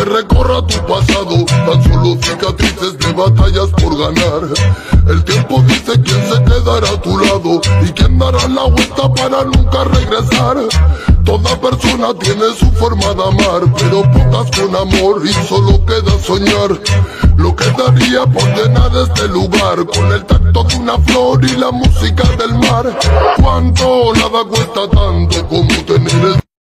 recorra tu pasado, tan solo cicatrices de batallas por ganar. El tiempo dice quién se quedará a tu lado y quién dará la vuelta para nunca regresar. Toda persona tiene su forma de amar, pero pocas con amor y solo queda soñar. Lo que daría por llenar este lugar con el tacto de una flor y la música del mar. Cuánto nada cuesta tanto como tener el